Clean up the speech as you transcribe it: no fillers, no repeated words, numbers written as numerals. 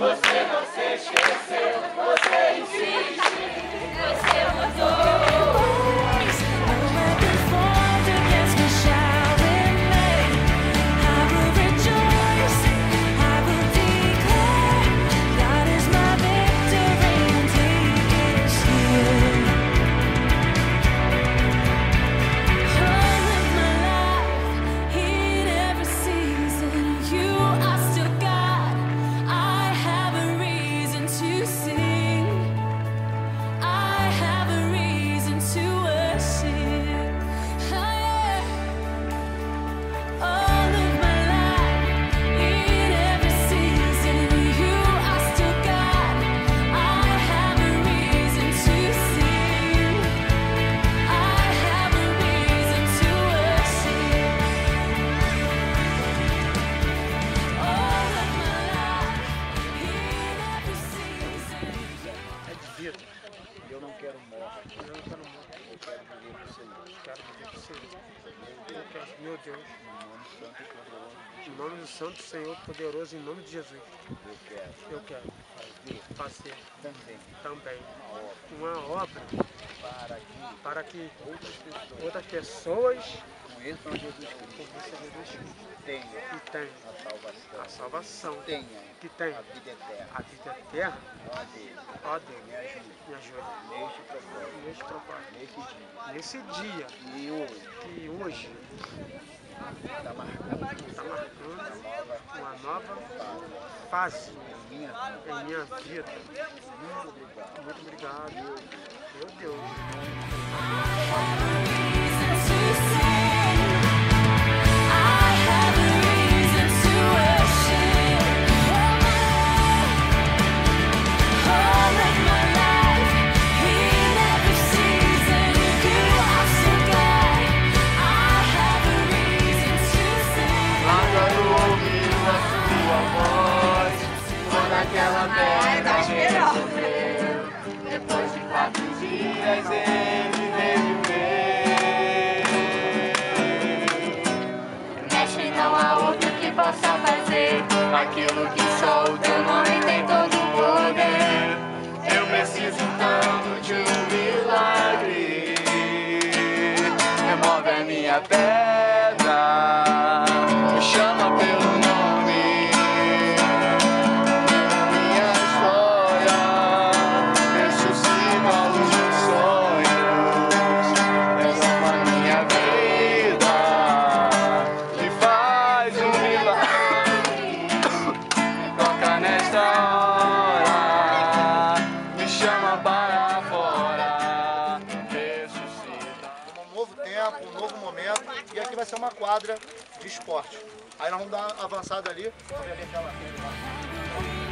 Você esqueceu, você insiste, você mudou. Eu não quero morte. Eu não quero morte. Eu quero viver com o Senhor. Quero viver com o Senhor. Meu Deus. No nome do Santo Senhor poderoso, em nome de Jesus. Eu quero fazer Também uma obra para que outras pessoas conheçam Jesus Cristo. Tenham a salvação, que tem a vida eterna. a vida eterna. Ó Deus, Me ajuda neste propósito, nesse dia e hoje está marcando uma nova fase em minha vida. Muito obrigado, meu Deus. Aquela pedra resolveu. Depois de 4 dias ele reviveu. Mestre, não há outro que possa fazer aquilo que só o teu nome tem todo o poder. Eu preciso tanto de um milagre. Remove a minha pedra, me chama pelo nome. Um novo momento, e aqui vai ser uma quadra de esporte. Aí nós vamos dar uma avançada ali, vamos ver aquela